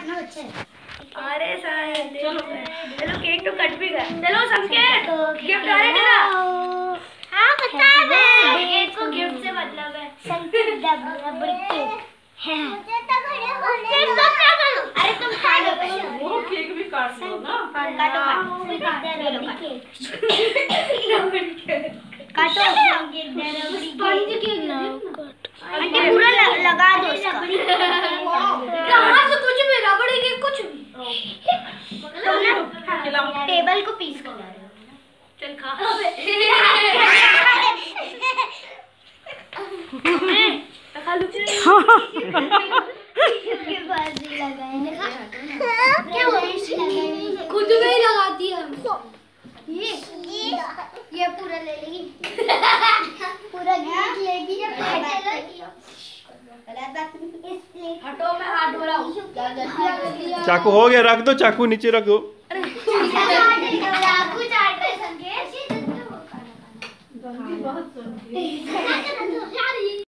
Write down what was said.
काटना बच्चे। अरे सारे चलो केक तो कट भी गया। चलो संकेत गिफ्ट आ रहा है तेरा। हाँ बता दे। संकेत को गिफ्ट से मतलब है। संकेत डबल केक है। मुझे तो खड़े होने दो। अरे तुम खा लो। वो केक भी काट लो ना। काटो काटो। स्पंज केक ना आंटी पूरा लगा दो इसका। कहाँ से कुछ भी रबड़ी केक कुछ भी। तुम ना टेबल को पीस कर चल खा। खुद में ही लगाती है हमको। ये पूरा ले लेगी। पूरा लेगी। हटो मैं हाथ धो रहा हूँ। चाकू हो गया, रख दो चाकू नीचे रख दो। चाकू चाट रहे संकेत। बहुत